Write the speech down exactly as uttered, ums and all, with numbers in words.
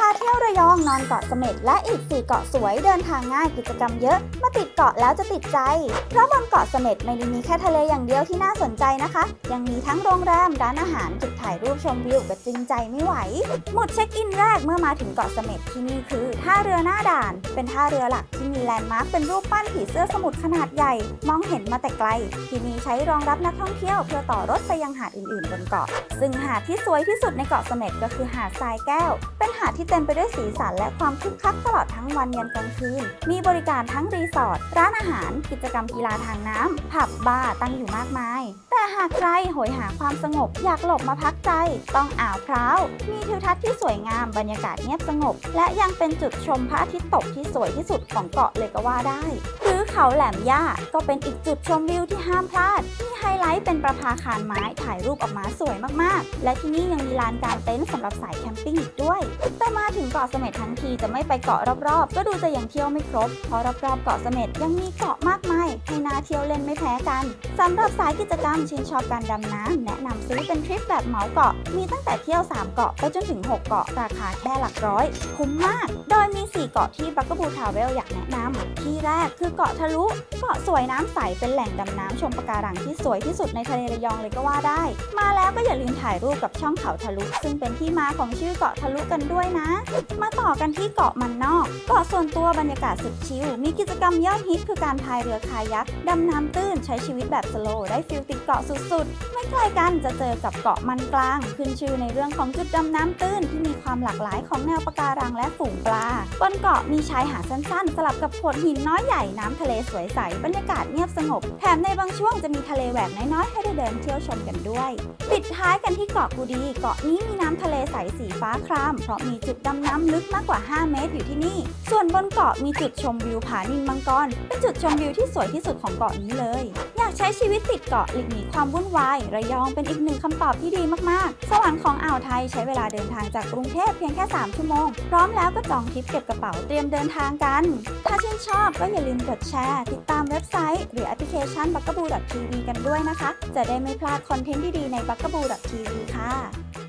เที่ยวระยองนอนเกาะเสม็ดและอีกสี่เกาะสวยเดินทางง่ายกิจกรรมเยอะมาติดเกาะแล้วจะติดใจเพราะบนเกาะเสม็ดไม่ได้มีแค่ทะเลอย่างเดียวที่น่าสนใจนะคะยังมีทั้งโรงแรมร้านอาหารจุดถ่ายรูปชมวิวก็จึงใจไม่ไหวหมุดเช็คอินแรกเมื่อมาถึงเกาะเสม็ดที่นี่คือท่าเรือหน้าด่านเป็นท่าเรือหลักที่มีแลนด์มาร์คเป็นรูปปั้นผีเสื้อสมุทรขนาดใหญ่มองเห็นมาแต่ไกลที่นี่ใช้รองรับนักท่องเที่ยวเพื่อต่อรถไปยังหาดอื่นๆบนเกาะซึ่งหาดที่สวยที่สุดในเกาะเสม็ดก็คือหาดทรายแก้วเป็นหาดที่เต็มไปด้วยสีสันและความคึกคักตลอดทั้งวันยันกลางคืนมีบริการทั้งรีสอร์ทร้านอาหารกิจกรรมกีฬาทางน้ำผับบาร์ตั้งอยู่มากมายแต่หากใครโหยหาความสงบอยากหลบมาพักใจต้องอ่าวพร้าวมีทิวทัศน์ที่สวยงามบรรยากาศเงียบสงบและยังเป็นจุดชมพระอาทิตย์ตกที่สวยที่สุดของเกาะเลยก็ว่าได้หรือเขาแหลมย่าก็เป็นอีกจุดชมวิวที่ห้ามพลาดมีไฮไลท์เป็นประภาคารไม้ถ่ายรูปออกมาสวยมากๆและที่นี่ยังมีลานกางเต็นท์สำหรับสายแคมปิ้งอีกด้วยแต่มาถึงเกาะเสม็ดทั้งทีจะไม่ไปเกาะรอบๆก็ดูจะยังเที่ยวไม่ครบเพราะรอบๆเกาะเสม็ดยังมีเกาะมากมายให้น่าเที่ยวเล่นไม่แพ้กันสำหรับสายกิจกรรมชื่นชอบการดำน้ำแนะนำซื้อเป็นทริปแบบเหมาเกาะมีตั้งแต่เที่ยวสามเกาะไปจนถึงหกเกาะราคาแค่หลักร้อยคุ้มมากโดยมีสี่เกาะที่บักกะบูทราเวลอยากแนะนำที่แรกคือเกาะทะลุเกาะสวยน้ำใสเป็นแหล่งดำน้ำชมปะการังที่สวยที่สุดในทะเลระยองเลยก็ว่าได้มาแล้วก็อย่าลืมถ่ายรูปกับช่องเขาทะลุซึ่งเป็นที่มาของชื่อเกาะทะลุกันด้วยนะมาต่อกันที่เกาะมันนอกเกาะส่วนตัวบรรยากาศสุดชิลมีกิจกรรมยอดฮิตคือการพายเรือคายักดำน้ำตื้นใช้ชีวิตแบบสโลว์ได้ฟิลติดเกาะสุดๆไม่ไกลกันจะเจอกับเกาะมันกลางขึ้นชื่อในเรื่องของจุดดำน้ำตื้นที่มีความหลากหลายของแนวปะการังและฝูงปลาบนเกาะมีชายหาดสั้นๆสลับกับโขดหินน้อยใหญ่น้ำทะเลสวยใสบรรยากาศเงียบสงบแถมในบางช่วงจะมีทะเลแหวกน้อยๆให้ได้เดินเที่ยวชมกันด้วยปิดท้ายกันที่เกาะกูดีเกาะนี้มีน้ำทะเลใสสีฟ้าครามเพราะมีจุดดำน้ำลึกมากกว่าห้าเมตรอยู่ที่นี่ส่วนบนเกาะมีจุดชมวิวผานินมังกรเป็นจุดชมวิวที่สวยที่สุดของเกาะนี้เลยอยากใช้ชีวิตติดเกาะหลีกหนีความวุ่นวายระยองเป็นอีกหนึ่งคำตอบที่ดีมากๆสวรรค์ของอ่าวไทยใช้เวลาเดินทางจากกรุงเทพเพียงแค่สามชั่วโมงพร้อมแล้วก็จองทริปเก็บกระเป๋าเตรียมเดินทางกันถ้าชื่นชอบก็อย่าลืมกดแชร์ติดตามเว็บไซต์หรือแอปพลิเคชัน บักกะบู ดอท ที วี กันด้วยนะคะจะได้ไม่พลาดคอนเทนต์ดีๆใน บักกะบู ดอท ที วี ค่ะ